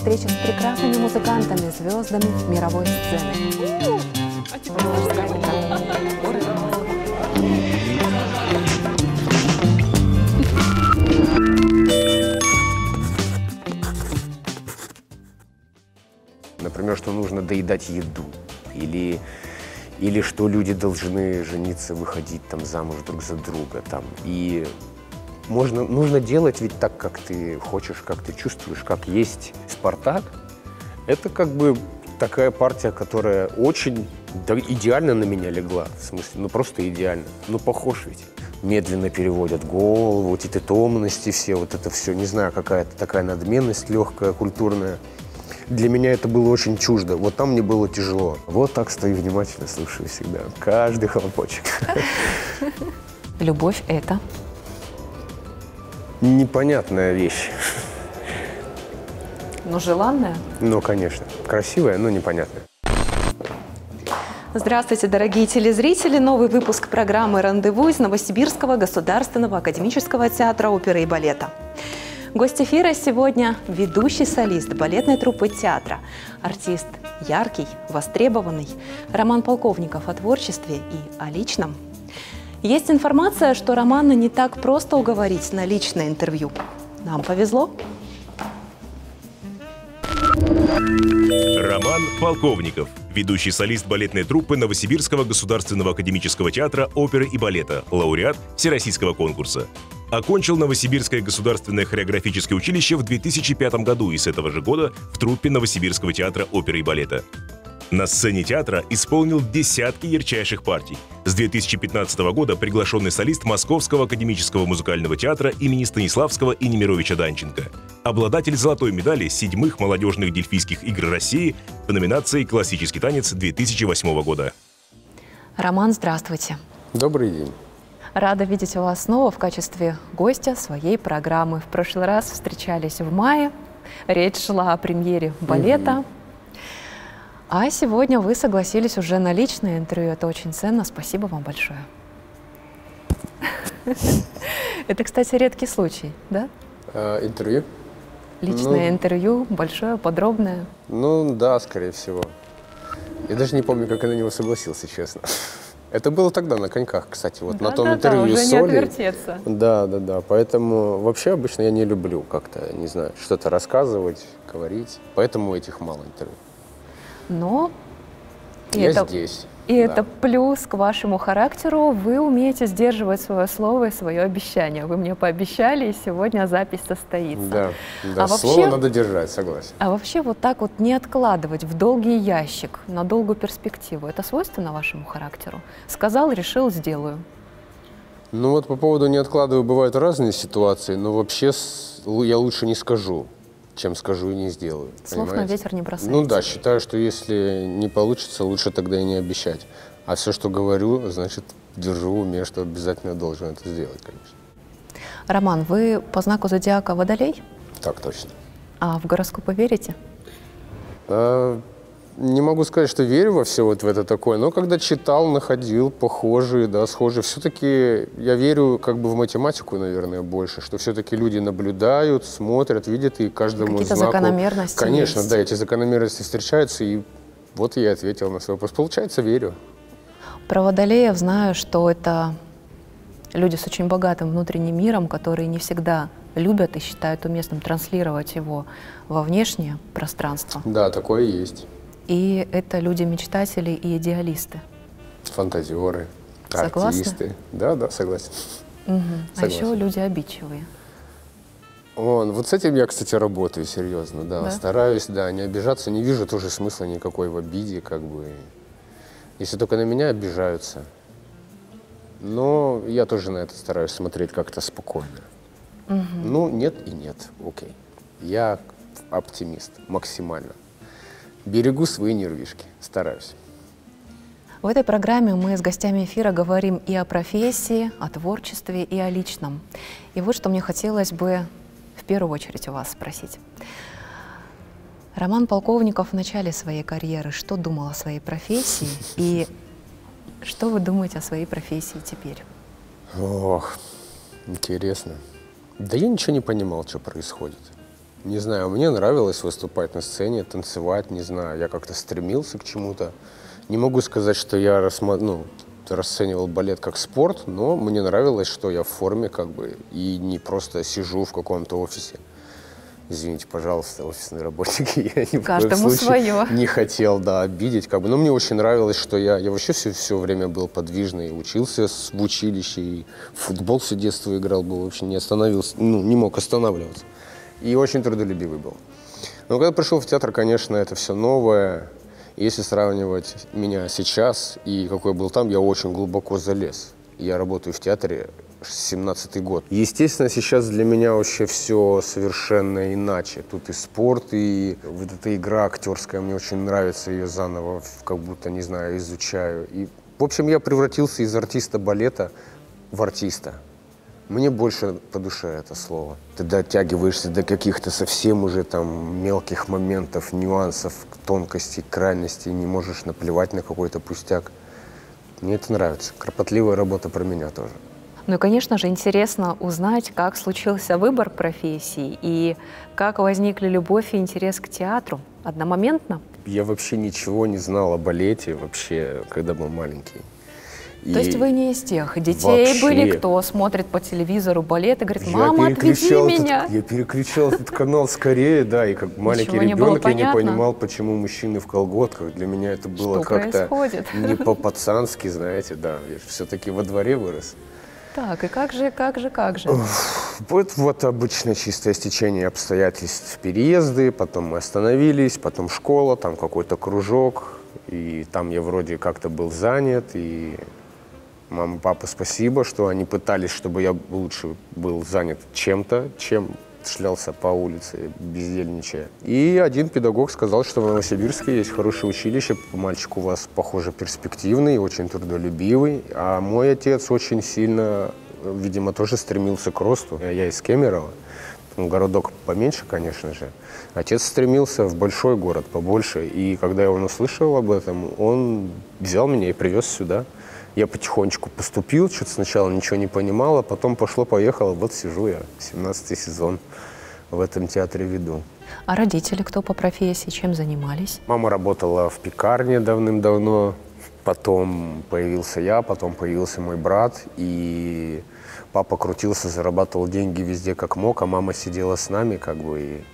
встреча с прекрасными музыкантами, звездами мировой сцены. Например, что нужно доедать еду, или что люди должны жениться, выходить там замуж друг за друга. Там. И нужно делать ведь так, как ты хочешь, как ты чувствуешь, как есть. «Спартак» — это как бы такая партия, которая очень идеально на меня легла. В смысле, ну просто идеально. Ну похож ведь. Медленно переводят голову, вот эти томности все, вот это все, не знаю, какая-то такая надменность легкая, культурная. Для меня это было очень чуждо. Вот там мне было тяжело. Вот так стою внимательно, слушаю всегда. Каждый хлопочек. Любовь — это? Непонятная вещь. Но желанная? Ну, конечно. Красивая, но непонятная. Здравствуйте, дорогие телезрители! Новый выпуск программы «Рандеву» из Новосибирского государственного академического театра оперы и балета. Гость эфира сегодня – ведущий солист балетной труппы театра, артист яркий, востребованный, Роман Полковников о творчестве и о личном. Есть информация, что Романа не так просто уговорить на личное интервью. Нам повезло. Роман Полковников, ведущий солист балетной труппы Новосибирского государственного академического театра оперы и балета, лауреат Всероссийского конкурса. Окончил Новосибирское государственное хореографическое училище в 2005 году и с этого же года в труппе Новосибирского театра оперы и балета. На сцене театра исполнил десятки ярчайших партий. С 2015 года приглашенный солист Московского академического музыкального театра имени Станиславского и Немировича Данченко. Обладатель золотой медали 7-х молодежных дельфийских игр России в номинации «Классический танец» 2008 года. Роман, здравствуйте. Добрый день. Рада видеть вас снова в качестве гостя своей программы. В прошлый раз встречались в мае. Речь шла о премьере балета. А сегодня вы согласились уже на личное интервью. Это очень ценно. Спасибо вам большое. Это, кстати, редкий случай, да? Интервью? Личное интервью, большое, подробное. Ну да, скорее всего. Я даже не помню, как я на него согласился, честно. Это было тогда на коньках, кстати, вот Да, на том да, интервью уже с не Олей. отвертеться. Да. Поэтому вообще обычно я не люблю как-то, не знаю, что-то рассказывать, говорить. Поэтому этих мало интервью. Но Я здесь. И это плюс к вашему характеру. Вы умеете сдерживать свое слово и свое обещание. Вы мне пообещали, и сегодня запись состоится. Да, слово надо держать, согласен. А вообще вот так вот не откладывать в долгий ящик, на долгую перспективу, это свойственно вашему характеру? Сказал, решил, сделаю. Ну вот по поводу не откладываю, бывают разные ситуации, но вообще я лучше не скажу, чем скажу и не сделаю. Слов понимаете? на ветер не бросайте. Ну да, считаю, что если не получится, лучше тогда и не обещать. А все, что говорю, значит, держу в уме, что обязательно должен это сделать, конечно. Роман, вы по знаку зодиака Водолей? Так точно. А в гороскопы верите? Не могу сказать, что верю во все вот в это такое, но когда читал, находил похожие, да, схожие. Все-таки я верю как бы в математику, наверное, больше, что все-таки люди наблюдают, смотрят, видят, и каждому Какие-то знаку... закономерности Конечно, есть. да, эти закономерности встречаются, и вот я ответил на свой вопрос. Получается, верю. Про Водолеев знаю, что это люди с очень богатым внутренним миром, которые не всегда любят и считают уместным транслировать его во внешнее пространство. Да, такое есть. И это люди-мечтатели и идеалисты. Фантазеры, Согласны? артисты. Да, согласен. А еще люди обидчивые. Вот с этим я, кстати, работаю серьезно, да. Стараюсь, да, не обижаться, не вижу тоже смысла никакой в обиде, как бы. Если только на меня обижаются. Но я тоже на это стараюсь смотреть как-то спокойно. Ну, нет и нет, окей. Я оптимист максимально. Берегу свои нервишки, стараюсь. В этой программе мы с гостями эфира говорим и о профессии, о творчестве, и о личном. И вот что мне хотелось бы в первую очередь у вас спросить. Роман Полковников в начале своей карьеры что думал о своей профессии и что вы думаете о своей профессии теперь? Ох, интересно. Да я ничего не понимал, что происходит. Не знаю, мне нравилось выступать на сцене, танцевать, не знаю, я как-то стремился к чему-то. Не могу сказать, что я расценивал балет как спорт, но мне нравилось, что я в форме как бы и не просто сижу в каком-то офисе. Извините, пожалуйста, офисные работники, я ни в коем случае не хотел, обидеть. Как бы. Но мне очень нравилось, что я вообще все время был подвижный, учился в училище, и в футбол все детство играл, был вообще не остановился, не мог останавливаться. И очень трудолюбивый был. Но когда пришел в театр, конечно, это все новое. Если сравнивать меня сейчас и какой я был там, я очень глубоко залез. Я работаю в театре 17-й год. Естественно, сейчас для меня вообще все совершенно иначе. Тут и спорт, и вот эта игра актерская, мне очень нравится, ее заново как будто, не знаю, изучаю. И, в общем, я превратился из артиста балета в артиста. Мне больше по душе это слово. Ты дотягиваешься до каких-то совсем уже там мелких моментов, нюансов, тонкостей, крайностей, не можешь наплевать на какой-то пустяк. Мне это нравится. Кропотливая работа про меня тоже. Ну и, конечно же, интересно узнать, как случился выбор профессии и как возникли любовь и интерес к театру одномоментно. Я вообще ничего не знал о балете вообще, когда был маленький. То есть вы не из тех детей вообще были, кто смотрит по телевизору балет и говорит: «Мама, отведи меня». Я переключал этот канал скорее, да, и как маленький ребенок я не понимал, почему мужчины в колготках. Для меня это было как-то не по-пацански, знаете, да. Я же все-таки во дворе вырос. Так, и как же? Вот обычное чистое стечение обстоятельств, переезды, потом мы остановились, потом школа, там какой-то кружок, и там я вроде как-то был занят, и мама, папа, спасибо, что они пытались, чтобы я лучше был занят чем-то, чем шлялся по улице, бездельничая. И один педагог сказал, что в Новосибирске есть хорошее училище, мальчик у вас, похоже, перспективный, очень трудолюбивый. А мой отец очень сильно, видимо, тоже стремился к росту. Я из Кемерово, городок поменьше, конечно же. Отец стремился в большой город, побольше. И когда он услышал об этом, он взял меня и привез сюда. Я потихонечку поступил, что-то сначала ничего не понимал, а потом пошло-поехало. Вот сижу я, 17-й сезон в этом театре веду. А родители кто по профессии, чем занимались? Мама работала в пекарне давным-давно, потом появился я, потом появился мой брат, и папа крутился, зарабатывал деньги везде как мог, а мама сидела с нами как бы и...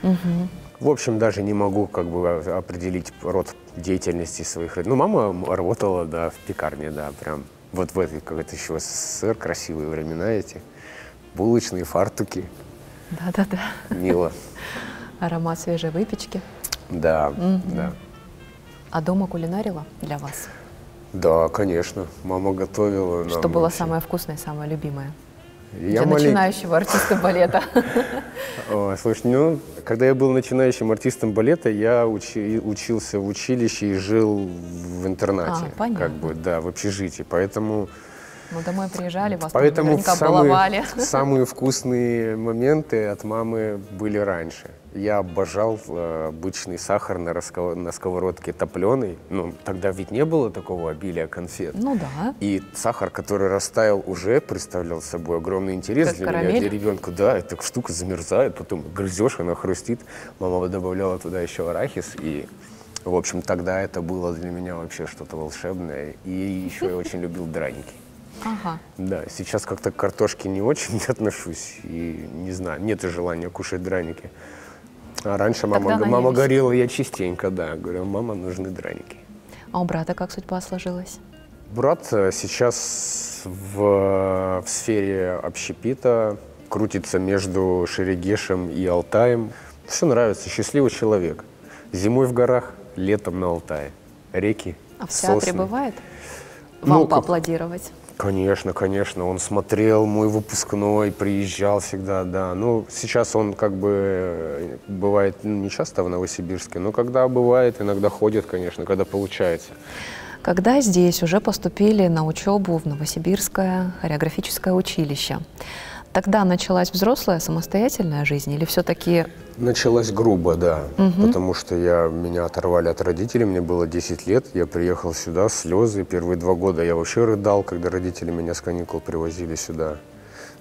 В общем, даже не могу как бы определить род деятельности своих родителей. Ну, мама работала, да, в пекарне, да, прям вот в этой, как это еще СССР, красивые времена эти, булочные фартуки. Да-да-да. Мило. Аромат свежей выпечки. Да, да. А дома кулинарила для вас? Да, конечно. Мама готовила. Что было самое вкусное, самое любимое? Я для начинающего артиста балета. Слушай, когда я был начинающим артистом балета, я учился в училище и жил в интернате. Понятно. Как бы, да, в общежитии. Поэтому... Мы домой приезжали, вас поэтому наверняка баловали. Самые вкусные моменты от мамы были раньше. Я обожал обычный сахар на сковородке топленый. Ну, тогда ведь не было такого обилия конфет. Ну да. И сахар, который растаял, уже представлял собой огромный интерес для меня, для ребенка. Да, эта штука замерзает, потом грызешь, она хрустит. Мама добавляла туда еще арахис. И, в общем, тогда это было для меня вообще что-то волшебное. И еще я очень любил драники. Ага. Да, сейчас как-то к картошке не очень отношусь. И не знаю, нет желания кушать драники. А раньше мама говорила, я частенько, да, говорю, мама, нужны драники. А у брата как судьба сложилась? Брат сейчас в сфере общепита, крутится между Шерегешем и Алтаем. Все нравится, счастливый человек. Зимой в горах, летом на Алтае. Реки, А в театре бывает вам поаплодировать? Конечно, конечно. Он смотрел мой выпускной, приезжал всегда, да. Ну, сейчас он как бы бывает не часто в Новосибирске, но когда бывает, иногда ходит, конечно, когда получается. Когда здесь уже поступили на учебу в Новосибирское хореографическое училище, тогда началась взрослая самостоятельная жизнь или все-таки... Началась грубо, да, потому что меня оторвали от родителей, мне было 10 лет, я приехал сюда, слезы, первые 2 года я вообще рыдал, когда родители меня с каникул привозили сюда.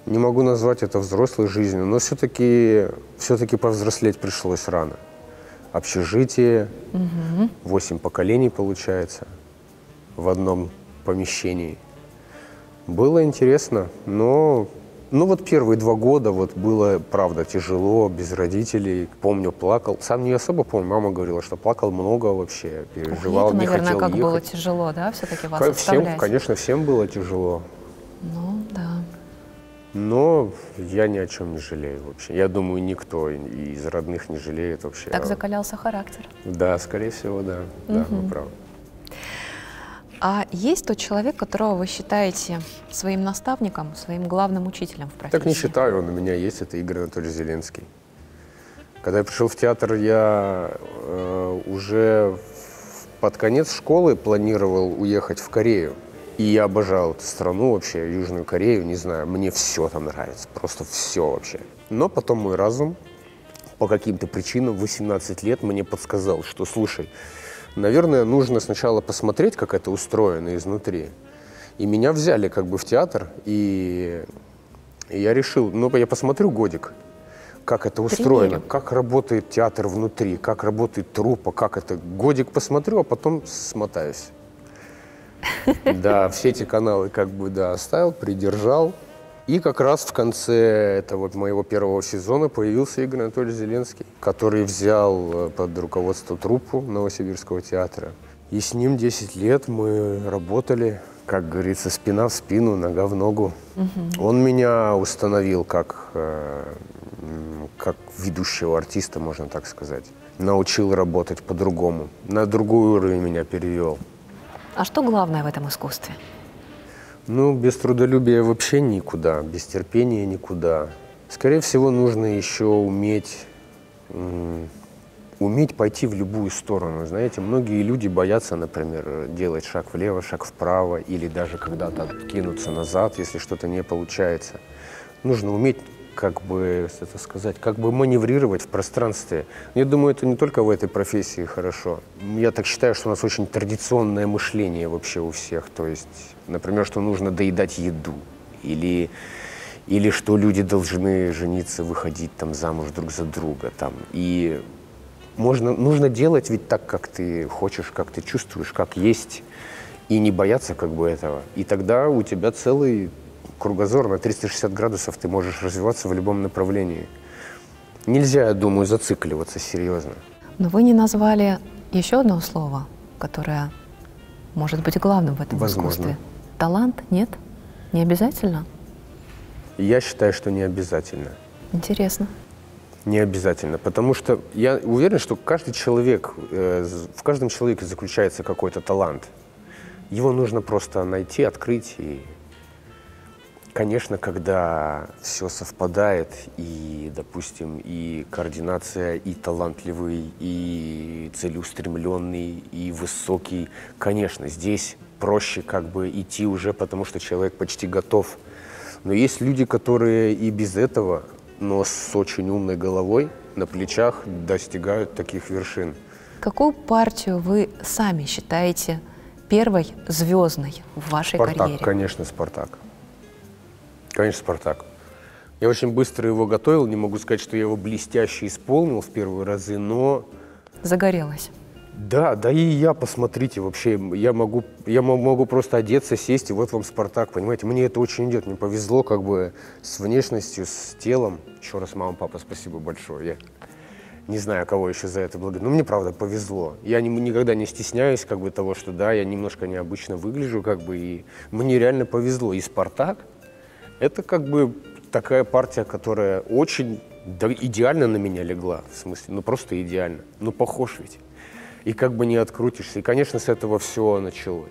Не могу назвать это взрослой жизнью, но все-таки повзрослеть пришлось рано. Общежитие, 8 поколений получается в одном помещении. Было интересно, но вот первые 2 года вот было, правда, тяжело, без родителей. Помню, плакал. Сам не особо помню, мама говорила, что плакал много вообще, переживал, это, не наверное, хотел как ехать. было тяжело, да, все-таки вас оставлять? Конечно, всем было тяжело. Ну, да. Но я ни о чем не жалею вообще. Я думаю, никто из родных не жалеет вообще. Так закалялся характер. Да, скорее всего, да. Да, вы правы. А есть тот человек, которого вы считаете своим наставником, своим главным учителем в профессии? Так не считаю, он у меня есть, это Игорь Анатольевич Зеленский. Когда я пришел в театр, я уже под конец школы планировал уехать в Корею. И я обожал эту страну вообще, Южную Корею, не знаю, мне все там нравится, просто все вообще. Но потом мой разум по каким-то причинам в 18 лет мне подсказал, что, слушай, наверное, нужно сначала посмотреть, как это устроено изнутри. И меня взяли как бы в театр, и я решил, я посмотрю годик, как это устроено, как работает театр внутри, как работает труппа, как это. Годик посмотрю, а потом смотаюсь. Да, все эти каналы как бы, да, оставил, придержал. И как раз в конце этого моего первого сезона появился Игорь Анатольевич Зеленский, который взял под руководство труппу Новосибирского театра. И с ним 10 лет мы работали, как говорится, спина в спину, нога в ногу. Он меня установил как ведущего артиста, можно так сказать. Научил работать по-другому, на другой уровень меня перевел. А что главное в этом искусстве? Без трудолюбия вообще никуда, без терпения никуда. Скорее всего, нужно еще уметь пойти в любую сторону. Знаете, многие люди боятся, например, делать шаг влево, шаг вправо, или даже когда-то откинуться назад, если что-то не получается. Нужно уметь, как бы маневрировать в пространстве. Я думаю, это не только в этой профессии хорошо. Я так считаю, что у нас очень традиционное мышление вообще у всех. То есть, например, что нужно доедать еду. Или что люди должны жениться, выходить там замуж друг за друга. И нужно делать ведь так, как ты хочешь, как ты чувствуешь, как есть. И не бояться как бы этого. И тогда у тебя целый кругозор на 360 градусов, ты можешь развиваться в любом направлении. Нельзя, я думаю, зацикливаться серьезно. Но вы не назвали еще одно слово, которое может быть главным в этом искусстве. Талант? Нет? Не обязательно? Я считаю, что не обязательно. Интересно. Не обязательно, потому что я уверен, что в каждом человеке заключается какой-то талант. Его нужно просто найти, открыть. И, конечно, когда все совпадает, и, допустим, и координация, и талантливый, и целеустремленный, и высокий, конечно, здесь проще как бы идти уже, потому что человек почти готов. Но есть люди, которые и без этого, но с очень умной головой на плечах достигают таких вершин. Какую партию вы сами считаете первой звездной в вашей карьере? Конечно, «Спартак». Конечно, «Спартак». Я очень быстро его готовил, не могу сказать, что я его блестяще исполнил в первые разы, но... Загорелась. Да, и я, посмотрите, вообще, я могу просто одеться, сесть, и вот вам «Спартак», понимаете? Мне это очень идет, мне повезло как бы с внешностью, с телом. Еще раз, мама, папа, спасибо большое. Я не знаю, кого еще за это благодарю, но мне, правда, повезло. Я никогда не стесняюсь как бы того, что да, я немножко необычно выгляжу, как бы, и мне реально повезло. И «Спартак» — это как бы такая партия, которая очень идеально на меня легла, в смысле, просто идеально, похож ведь. И как бы не открутишься. И, конечно, с этого все началось.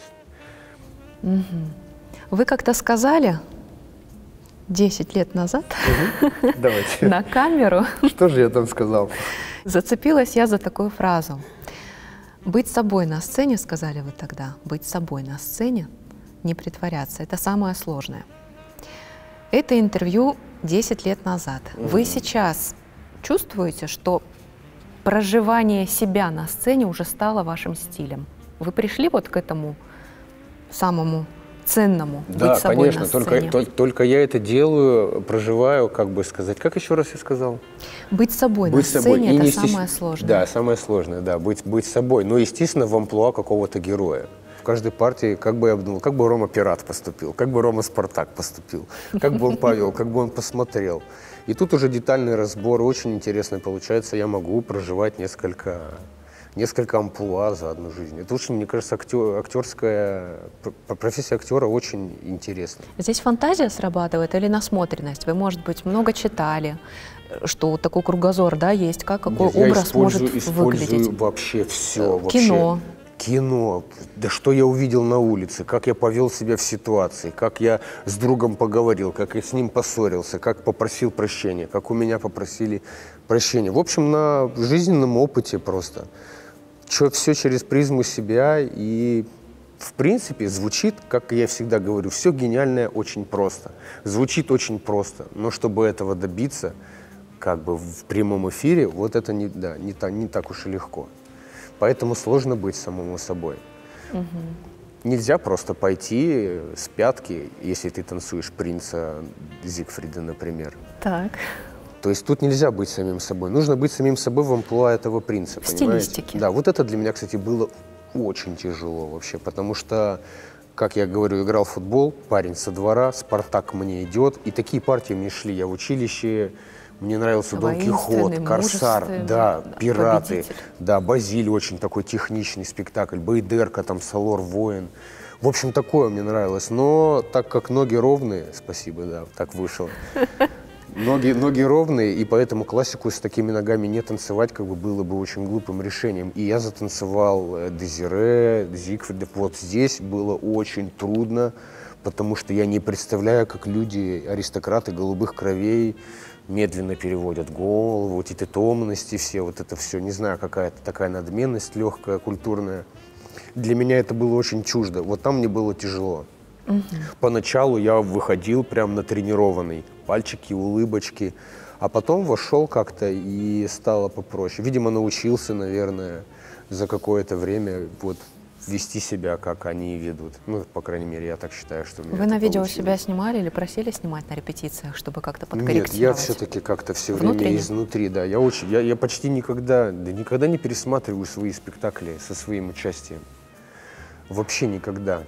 Вы как-то сказали 10 лет назад Давайте. на камеру. Что же я там сказал? Зацепилась я за такую фразу. Быть собой на сцене, сказали вы тогда, быть собой на сцене, не притворяться. Это самое сложное. Это интервью 10 лет назад. Вы сейчас чувствуете, что проживание себя на сцене уже стало вашим стилем? Вы пришли вот к этому самому ценному Да, быть собой конечно, на сцене. только я это делаю, проживаю, как бы сказать, как еще раз я сказал? Быть собой на сцене – это самое сложное. Да, самое сложное, да, быть собой. Но, естественно, в амплуа какого-то героя. В каждой партии, как бы я думал, как бы Рома Пират поступил, как бы Рома Спартак поступил, как бы он повел, как бы он посмотрел. И тут уже детальный разбор, очень интересно получается. Я могу проживать несколько амплуа за одну жизнь. Это очень, мне кажется, профессия актера очень интересна. Здесь фантазия срабатывает или насмотренность? Вы, может быть, много читали, что вот такой кругозор, да, есть, какой образ может выглядеть? Я использую вообще все. Кино. Кино. Да что я увидел на улице, как я повел себя в ситуации, как я с другом поговорил, как я с ним поссорился, как попросил прощения, как у меня попросили прощения. В общем, на жизненном опыте просто. Все через призму себя, и в принципе звучит, как я всегда говорю, все гениальное очень просто. Звучит очень просто, но чтобы этого добиться, как бы в прямом эфире, вот это не так уж и легко. Поэтому сложно быть самому собой. Угу. Нельзя просто пойти с пятки, если ты танцуешь принца Зигфрида, например. Так. То есть тут нельзя быть самим собой. Нужно быть самим собой в амплуа этого принца, понимаете? Стилистике. Да, вот это для меня, кстати, было очень тяжело вообще, потому что, как я говорю, играл в футбол, парень со двора, Спартак мне идет, и такие партии мне шли. Я в училище, мне нравился Дон Кихот, Корсар, да, Пираты, победитель. Да, Базиль, очень такой техничный спектакль, Байдерка, там, Салор, Воин. В общем, такое мне нравилось, но так как ноги ровные, спасибо, да, так вышло. Ноги ровные, и поэтому классику с такими ногами не танцевать как бы было бы очень глупым решением. И я затанцевал Дезире, Зигфрида. Вот здесь было очень трудно, потому что я не представляю, как люди, аристократы голубых кровей, медленно переводят голову, вот эти томности все, вот это все, не знаю, какая-то такая надменность легкая, культурная. Для меня это было очень чуждо. Вот там мне было тяжело. Угу. Поначалу я выходил прям натренированный, пальчики, улыбочки, а потом вошел как-то и стало попроще. Видимо, научился, наверное, за какое-то время вот вести себя, как они ведут. Ну, по крайней мере, я так считаю, что у меня Вы на видео получилось. Себя снимали или просили снимать на репетициях, чтобы как-то подкорректировать? Нет, я все-таки как-то все время изнутри, да. Я почти никогда не пересматриваю свои спектакли со своим участием. Вообще никогда.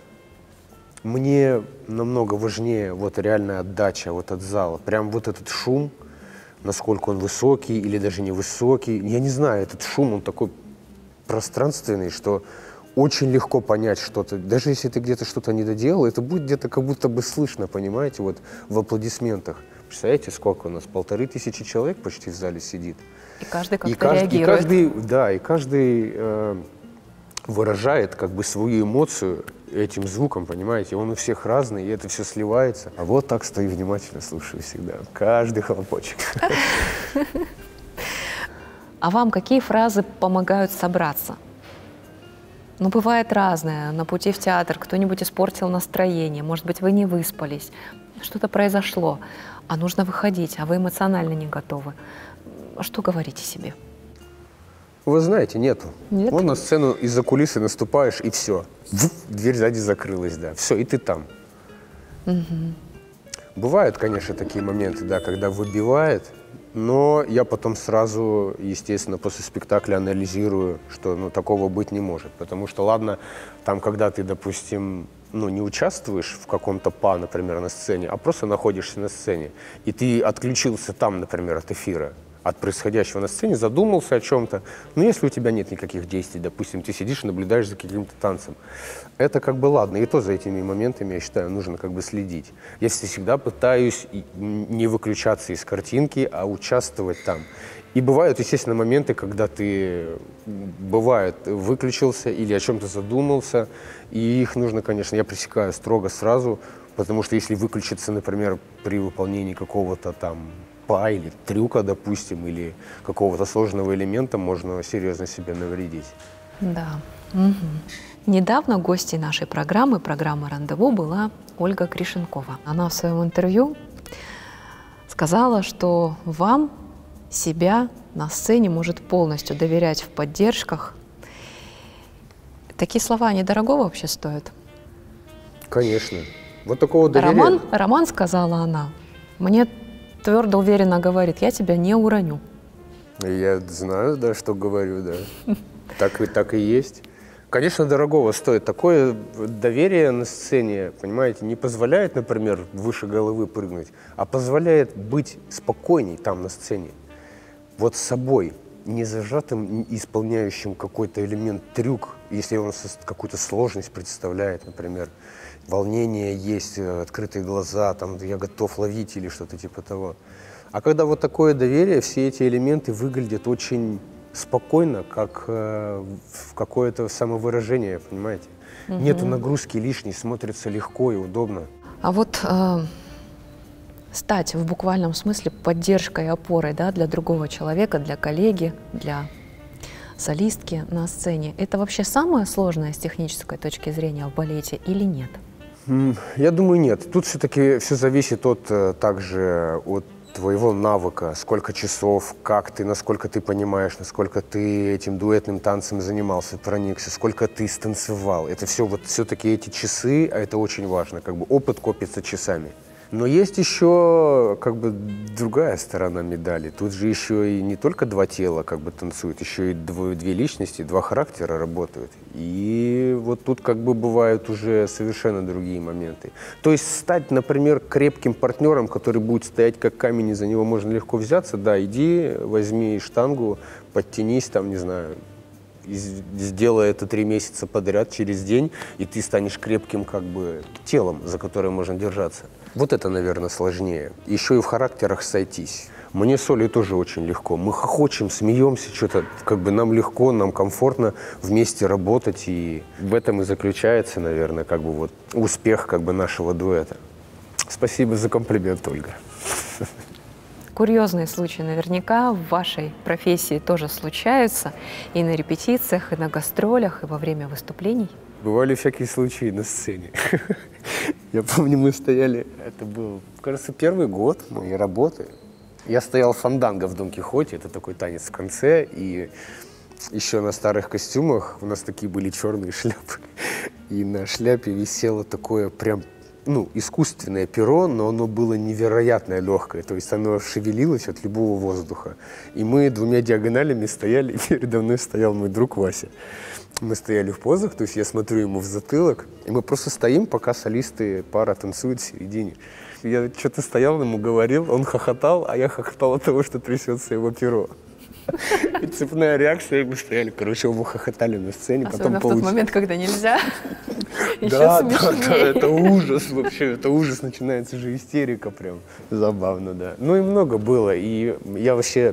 Мне намного важнее вот реальная отдача вот от зала. Прям вот этот шум, насколько он высокий или даже невысокий. Я не знаю, этот шум, он такой пространственный, что очень легко понять что-то. Даже если ты где-то что-то не доделал, это будет где-то как будто бы слышно, понимаете, вот в аплодисментах. Представляете, сколько у нас? 1500 человек почти в зале сидит. И каждый как-то реагирует. И каждый выражает как бы свою эмоцию этим звуком, понимаете, он у всех разный, и это все сливается. А вот так стою внимательно, слушаю всегда, каждый хлопочек. А вам какие фразы помогают собраться? Ну, бывает разное. На пути в театр кто-нибудь испортил настроение, может быть, вы не выспались, что-то произошло, а нужно выходить, а вы эмоционально не готовы. Что говорите себе? Вы знаете, нету. Нет? Вон на сцену из-за кулисы наступаешь, и все. Дверь сзади закрылась, да. Все, и ты там. Угу. Бывают, конечно, такие моменты, да, когда выбивает, но я потом сразу, естественно, после спектакля анализирую, что такого быть не может. Потому что, ладно, там, когда ты, допустим, не участвуешь в каком-то например, на сцене, а просто находишься на сцене, и ты отключился там, например, от эфира, от происходящего на сцене, задумался о чем-то. Но если у тебя нет никаких действий, допустим, ты сидишь и наблюдаешь за каким-то танцем, это как бы ладно. И то за этими моментами, я считаю, нужно как бы следить. Я всегда пытаюсь не выключаться из картинки, а участвовать там. И бывают, естественно, моменты, когда ты, выключился или о чем-то задумался, и их нужно, конечно, я пресекаю строго сразу, потому что если выключиться, например, при выполнении какого-то там или трюка, допустим, или какого-то сложного элемента, можно серьезно себе навредить. Да. Угу. Недавно гостьей нашей программы «Рандеву» была Ольга Кришенкова. Она в своем интервью сказала, что вам себя на сцене может полностью доверять в поддержках. Такие слова недорого вообще стоят? Конечно. Вот такого доверия. Роман, сказала она, мне твердо, уверенно говорит, я тебя не уроню. Я знаю, да, что говорю, да. Так и есть. Конечно, дорогого стоит. Такое доверие на сцене, понимаете, не позволяет, например, выше головы прыгнуть, а позволяет быть спокойней там на сцене. Вот с собой, не зажатым, исполняющим какой-то элемент, трюк, если он какую-то сложность представляет, например, волнение есть, открытые глаза, там, я готов ловить или что-то типа того. А когда вот такое доверие, все эти элементы выглядят очень спокойно, как какое-то самовыражение, понимаете? Нету нагрузки лишней, смотрится легко и удобно. А вот стать в буквальном смысле поддержкой и опорой, да, для другого человека, для коллеги, для солистки на сцене, это вообще самое сложное с технической точки зрения в балете или нет? Я думаю, нет. Тут все-таки все зависит также от твоего навыка, сколько часов, как ты, насколько ты понимаешь, насколько ты этим дуэтным танцем занимался, проникся, сколько ты станцевал. Это все вот все-таки эти часы, а это очень важно, как бы опыт копится часами. Но есть еще как бы другая сторона медали. Тут же еще и не только два тела как бы танцуют, еще и две личности, два характера работают. И вот тут как бы бывают уже совершенно другие моменты. То есть стать, например, крепким партнером, который будет стоять как камень, и за него можно легко взяться, да, иди, возьми штангу, подтянись там, не знаю, сделай это 3 месяца подряд через день, и ты станешь крепким как бы телом, за которое можно держаться. Вот это, наверное, сложнее. Еще и в характерах сойтись. Мне с Олей тоже очень легко. Мы хохочем, смеемся, что-то как бы нам легко, нам комфортно вместе работать. И в этом и заключается, наверное, как бы вот успех как бы нашего дуэта. Спасибо за комплимент, Ольга. Курьезные случаи наверняка в вашей профессии тоже случаются и на репетициях, и на гастролях, и во время выступлений. Бывали всякие случаи на сцене. Я помню, мы стояли, это был, кажется, 1-й год моей работы. Я стоял фанданго в Дон Кихоте, это такой танец в конце, и еще на старых костюмах у нас такие были черные шляпы. И на шляпе висело такое прям, искусственное перо, но оно было невероятно легкое, то есть оно шевелилось от любого воздуха. И мы 2 диагоналями стояли, и передо мной стоял мой друг Вася. Мы стояли в позах, то есть я смотрю ему в затылок, и мы просто стоим, пока солисты, пара танцует в середине. Я что-то стоял, ему говорил, он хохотал, а я хохотал от того, что трясется его перо. И цепная реакция, и мы стояли, оба хохотали на сцене. Особенно потом в тот момент, когда нельзя. Да, это ужас вообще, это ужас, начинается же истерика прям. Забавно, да. Ну и много было, и я вообще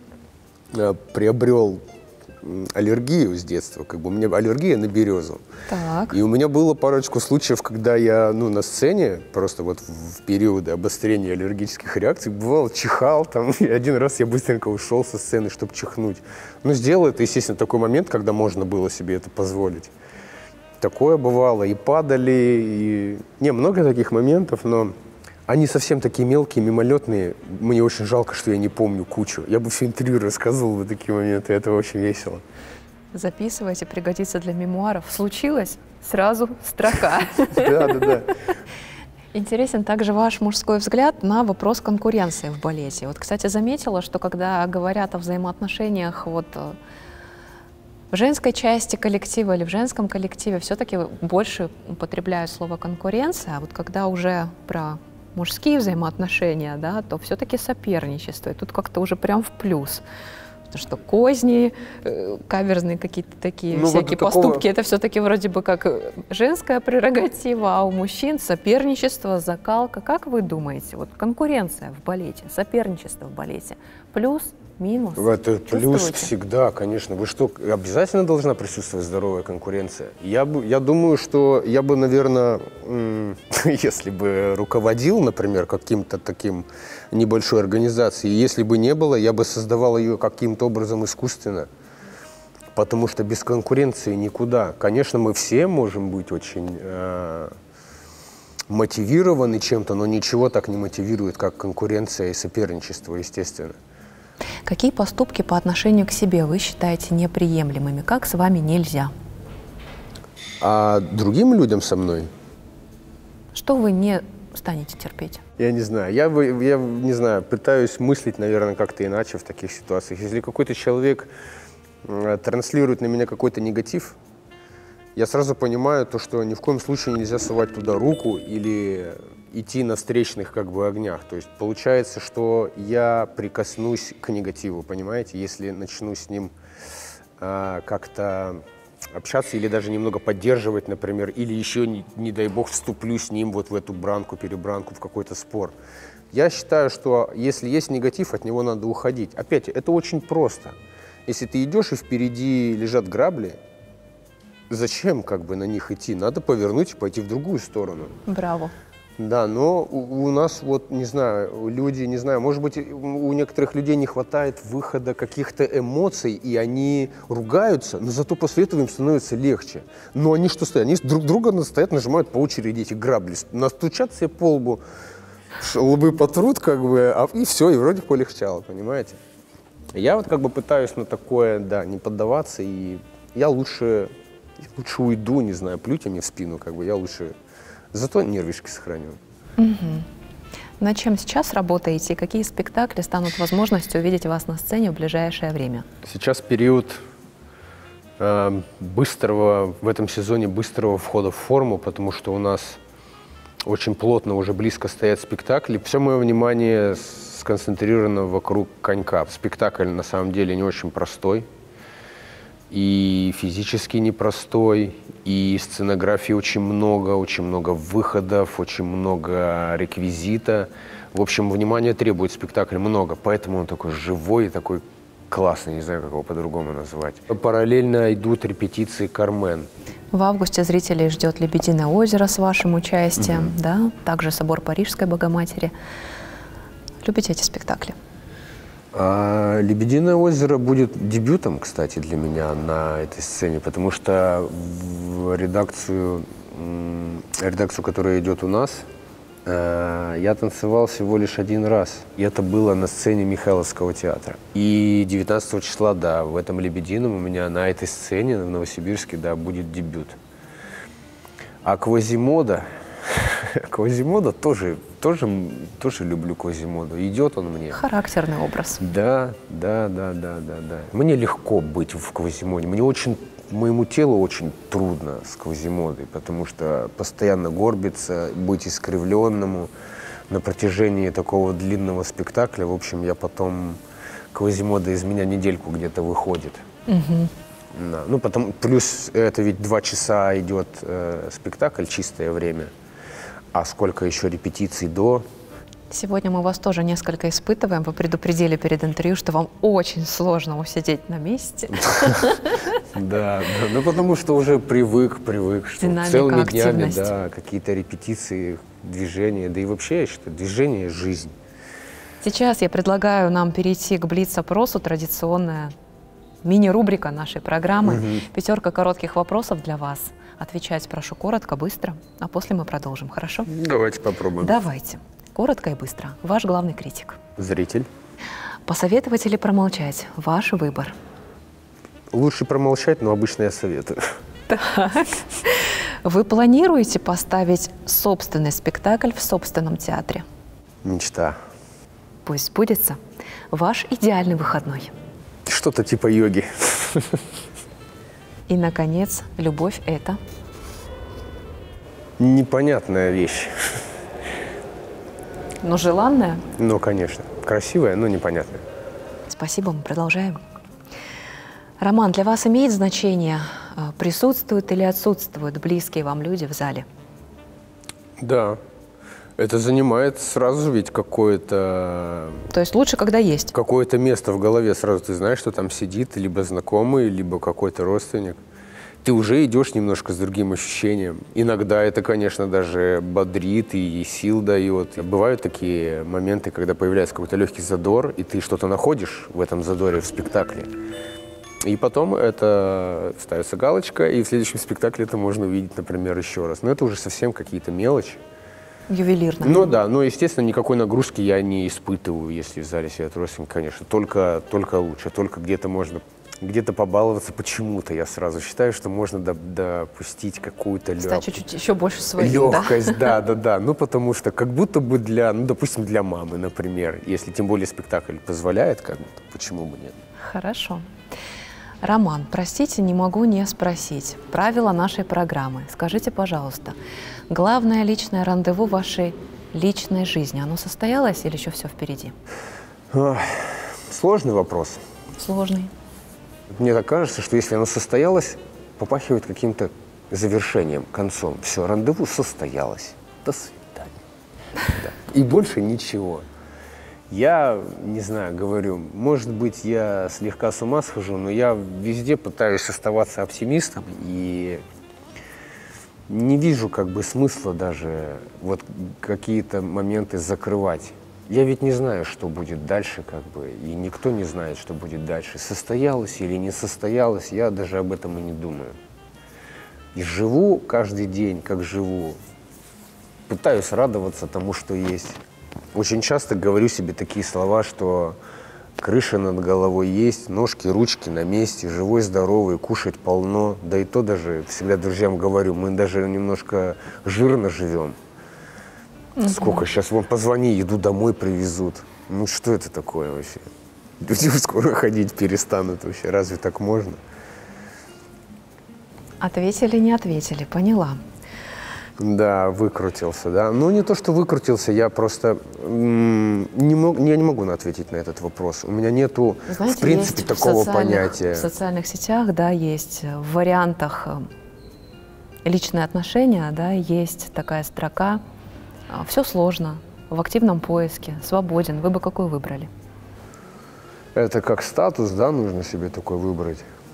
приобрел аллергию с детства, как бы у меня аллергия на березу. Так. И у меня было парочку случаев, когда я, на сцене, просто вот в периоды обострения аллергических реакций, бывало, чихал там, и один раз я быстренько ушел со сцены, чтобы чихнуть. Сделал это, естественно, такой момент, когда можно было себе это позволить. Такое бывало, и падали, и... много таких моментов, но они совсем такие мелкие, мимолетные. Мне очень жалко, что я не помню кучу. Я бы все интервью рассказывал в такие моменты, это очень весело. Записывайте, пригодится для мемуаров. Случилось? Сразу строка. Да. Интересен также ваш мужской взгляд на вопрос конкуренции в балете. Вот, кстати, заметила, что когда говорят о взаимоотношениях в женской части коллектива или в женском коллективе, все-таки больше употребляют слово конкуренция, а вот когда уже про мужские взаимоотношения, да, то все-таки соперничество. И тут как-то уже прям в плюс. Потому что козни, каверзные какие-то такие всякие поступки, это все-таки вроде бы как женская прерогатива, а у мужчин соперничество, закалка. Как вы думаете, вот конкуренция в балете, соперничество в балете, плюс, минус? Это плюс всегда, конечно. Вы что, обязательно должна присутствовать здоровая конкуренция? Я думаю, что я бы, наверное, если бы руководил, например, каким-то таким небольшой организацией, если бы не было, я бы создавал ее каким-то образом искусственно. Потому что без конкуренции никуда. Конечно, мы все можем быть очень мотивированы чем-то, но ничего так не мотивирует, как конкуренция и соперничество, естественно. Какие поступки по отношению к себе вы считаете неприемлемыми? Как с вами нельзя? А другим людям со мной? Что вы не станете терпеть? Я не знаю. Я не знаю, пытаюсь мыслить, наверное, как-то иначе в таких ситуациях. Если какой-то человек транслирует на меня какой-то негатив, я сразу понимаю то, что ни в коем случае нельзя совать туда руку или идти на встречных как бы огнях. То есть получается, что я прикоснусь к негативу, понимаете? Если начну с ним как-то общаться или даже немного поддерживать, например, или еще, не дай бог, вступлю с ним вот в эту бранку, перебранку, в какой-то спор. Я считаю, что если есть негатив, от него надо уходить. Опять, это очень просто. Если ты идешь и впереди лежат грабли, зачем как бы на них идти? Надо повернуть и пойти в другую сторону. Браво. Да, но у нас вот, не знаю, люди, не знаю, может быть, у некоторых людей не хватает выхода каких-то эмоций, и они ругаются, но зато после этого им становится легче. Но они что стоят? Они друг друга стоят, нажимают по очереди эти грабли, настучат себе по лбу, лбы потрут, как бы, и все, и вроде полегчало, понимаете? Я вот как бы пытаюсь на такое, да, не поддаваться, и я лучше уйду, не знаю, плюйте мне в спину, как бы, я лучше... Зато нервишки сохраню. Над чем сейчас работаете и какие спектакли станут возможностью увидеть вас на сцене в ближайшее время? Сейчас период быстрого, в этом сезоне быстрого входа в форму, потому что у нас очень плотно, уже близко стоят спектакли. Все мое внимание сконцентрировано вокруг конька. Спектакль на самом деле не очень простой. И физически непростой, и сценографии очень много выходов, очень много реквизита. В общем, внимания требует спектакль много, поэтому он такой живой и такой классный, не знаю, как его по-другому назвать. Параллельно идут репетиции «Кармен». В августе зрителей ждет «Лебединое озеро» с вашим участием, да? Также «Собор Парижской Богоматери». Любите эти спектакли? «Лебединое озеро» будет дебютом, кстати, для меня на этой сцене, потому что в редакцию, которая идет у нас, я танцевал всего лишь один раз. И это было на сцене Михайловского театра. И 19 числа, да, в этом «Лебедином» у меня на этой сцене в Новосибирске, да, будет дебют. А «Квазимода», тоже люблю «Квазимоду». Идет он мне. Характерный образ. Да. Мне легко быть в «Квазимоде». Моему телу очень трудно с «Квазимодой», потому что постоянно горбиться, быть искривленному на протяжении такого длинного спектакля. В общем, я потом «Квазимода» из меня недельку где-то выходит. Да. Ну, плюс это ведь 2 часа идет спектакль, чистое время. А сколько еще репетиций до? Сегодня мы вас тоже несколько испытываем. Вы предупредили перед интервью, что вам очень сложно усидеть на месте. Да, ну потому что уже привык, что целыми днями, да, какие-то репетиции, движения, да и вообще, я считаю, движение – жизнь. Сейчас я предлагаю нам перейти к блиц-опросу, традиционная мини-рубрика нашей программы. 5 коротких вопросов для вас. Отвечать прошу коротко, быстро, а после мы продолжим. Хорошо? Давайте попробуем. Давайте. Коротко и быстро. Ваш главный критик. Зритель. Посоветовать или промолчать? Ваш выбор. Лучше промолчать, но обычно я советую. Так. Вы планируете поставить собственный спектакль в собственном театре? Мечта. Пусть сбудется. Ваш идеальный выходной. Что-то типа йоги. И, наконец, любовь – это? Непонятная вещь. Но желанная? Ну, конечно. Красивая, но непонятная. Спасибо, мы продолжаем. Роман, для вас имеет значение, присутствуют или отсутствуют близкие вам люди в зале? Да. Это занимает сразу ведь какое-то... То есть лучше, когда есть? Какое-то место в голове. Сразу ты знаешь, что там сидит либо знакомый, либо какой-то родственник. Ты уже идешь немножко с другим ощущением. Иногда это, конечно, даже бодрит и сил дает. Бывают такие моменты, когда появляется какой-то легкий задор, и ты что-то находишь в этом задоре в спектакле. И потом это ставится галочка, и в следующем спектакле это можно увидеть, например, еще раз. Но это уже совсем какие-то мелочи. Ювелирно. Ну да, но, естественно, никакой нагрузки я не испытываю, если в зале сидят родственники, конечно. Только лучше, только где-то можно где-то побаловаться почему-то. Я сразу считаю, что можно допустить какую-то Стать чуть-чуть еще больше своим, легкость, да. Ну, потому что как будто бы для, ну, допустим, для мамы, например, если тем более спектакль позволяет, как бы, почему бы нет? Хорошо. Роман, простите, не могу не спросить. Правила нашей программы. Скажите, пожалуйста, главное личное рандеву вашей личной жизни, оно состоялось или еще все впереди? Сложный вопрос. Сложный. Мне так кажется, что если оно состоялось, попахивает каким-то завершением, концом. Все, рандеву состоялось. До свидания. Да. И больше ничего. Я, не знаю, говорю, может быть, я слегка с ума схожу, но я везде пытаюсь оставаться оптимистом и не вижу как бы смысла даже вот какие-то моменты закрывать. Я ведь не знаю, что будет дальше, как бы, и никто не знает, что будет дальше. Состоялось или не состоялось, я даже об этом и не думаю. И живу каждый день, как живу. Пытаюсь радоваться тому, что есть. Очень часто говорю себе такие слова, что крыша над головой есть, ножки, ручки на месте, живой, здоровый, кушать полно. Да и то даже всегда друзьям говорю, мы даже немножко жирно живем. Сколько сейчас, вон, позвони, еду домой привезут. Ну что это такое вообще? Люди скоро ходить перестанут вообще, разве так можно? Ответили, не ответили, поняла. Да, выкрутился, да. Ну, не то, что выкрутился, я просто я не могу ответить на этот вопрос. У меня нету, знаете, в принципе, такого понятия. В социальных сетях, да, есть в вариантах личные отношения, да, есть такая строка «Все сложно, в активном поиске, свободен». Вы бы какой выбрали? Это как статус, да, нужно себе такой выбрать?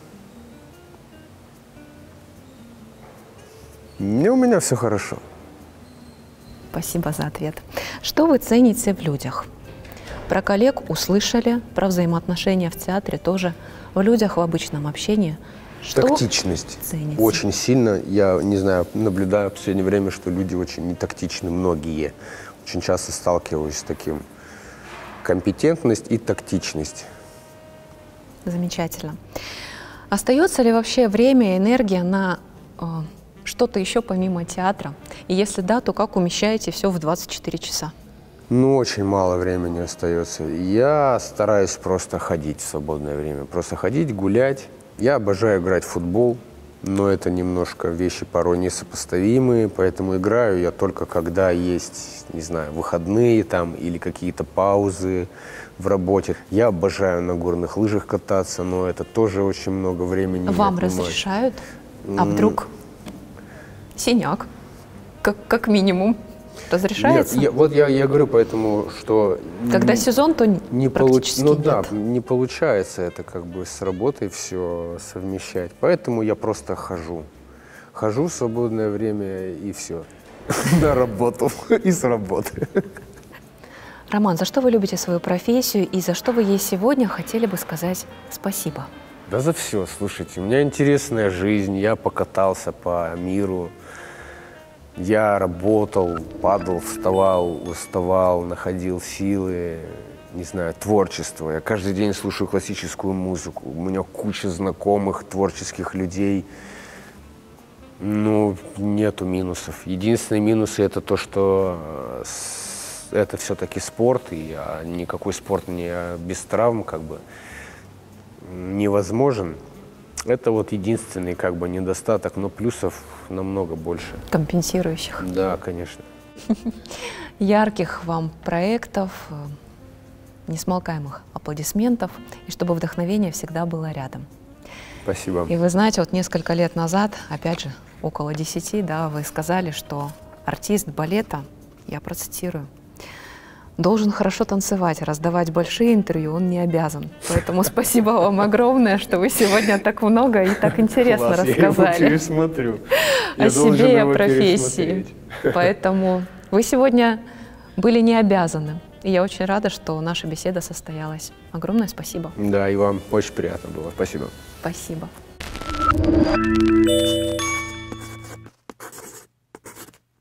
У меня все хорошо. Спасибо за ответ. Что вы цените в людях? Про коллег услышали, про взаимоотношения в театре тоже. В людях, в обычном общении. Что тактичность. Цените? Очень сильно. Я, не знаю, наблюдаю в последнее время, что люди очень нетактичны, многие. Очень часто сталкиваюсь с таким. Компетентность и тактичность. Замечательно. Остается ли вообще время и энергия на что-то еще помимо театра? И если да, то как умещаете все в 24 часа? Ну, очень мало времени остается. Я стараюсь просто ходить в свободное время. Просто ходить, гулять. Я обожаю играть в футбол, но это немножко вещи порой несопоставимые, поэтому играю я только когда есть, не знаю, выходные там или какие-то паузы в работе. Я обожаю на горных лыжах кататься, но это тоже очень много времени. Вам разрешают? А вдруг синяк, как минимум, разрешается? Нет, я говорю поэтому, что... Когда сезон, то не практически Ну нет. да, не получается это как бы с работой все совмещать. Поэтому я просто хожу. Хожу в свободное время и все. На работу и с работы. Роман, за что вы любите свою профессию и за что вы ей сегодня хотели бы сказать спасибо? Да за все, слушайте. У меня интересная жизнь, я покатался по миру. Я работал, падал, вставал, уставал, находил силы, не знаю, творчество. Я каждый день слушаю классическую музыку. У меня куча знакомых творческих людей. Ну, нету минусов. Единственные минусы – это то, что это все-таки спорт, и никакой спорт не без травм как бы невозможен. Это вот единственный как бы недостаток, но плюсов намного больше. Компенсирующих. Да, конечно. Ярких вам проектов, несмолкаемых аплодисментов, и чтобы вдохновение всегда было рядом. Спасибо. И вы знаете, вот несколько лет назад, опять же, около 10, да, вы сказали, что артист балета, я процитирую, должен хорошо танцевать, раздавать большие интервью он не обязан. Поэтому спасибо вам огромное, что вы сегодня так много и так интересно рассказали. Я его пересмотрю. О себе и о профессии. Поэтому вы сегодня были не обязаны. И я очень рада, что наша беседа состоялась. Огромное спасибо. Да, и вам очень приятно было. Спасибо. Спасибо.